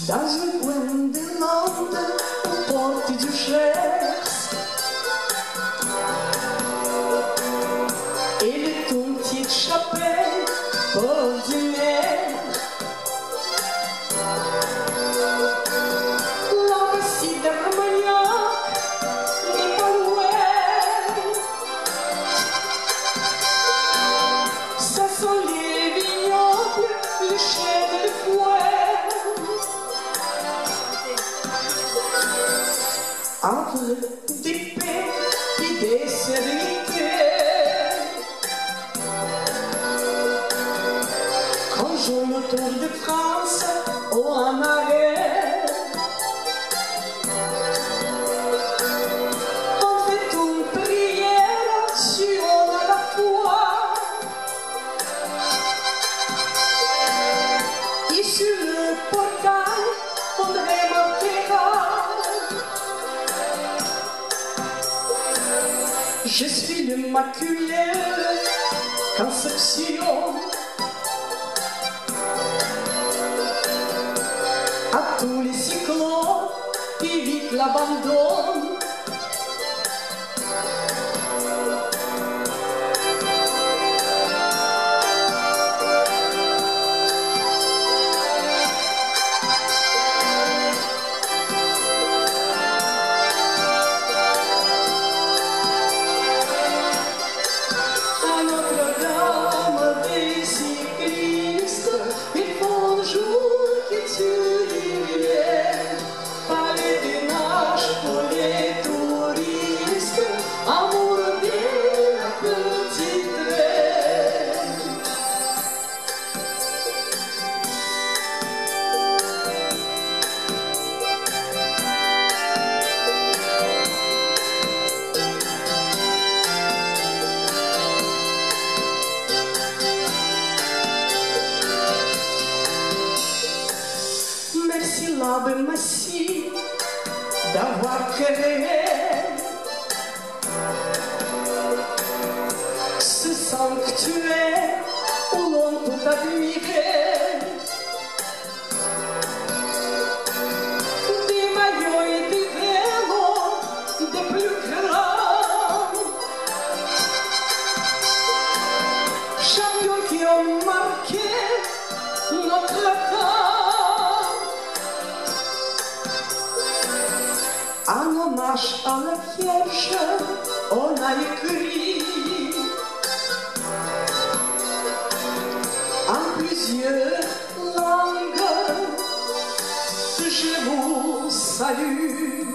Dans un coin de Londres, aux portes du Gers, et de ton petite chapelle ordinaire, l'ambassadeur d'Armagnac n'est pas loin. Ça sent les vignobles, le chêne et le fouet. Entre des paix et des sérénités, quand je me tourne de France au Amarais, on fait une prière sur la foi, et sur le portail on remarquera: je suis l'Immaculée Conception. À tous les cyclones, évite l'abandon. Merci l'abbé Massy d'avoir créé ce sanctuaire où l'on peut admirer des maillots et des vélos des plus grands, champions qui ont marqué notre temps. En hommage à la Vierge, on a écrit en plusieurs langues: je vous salue.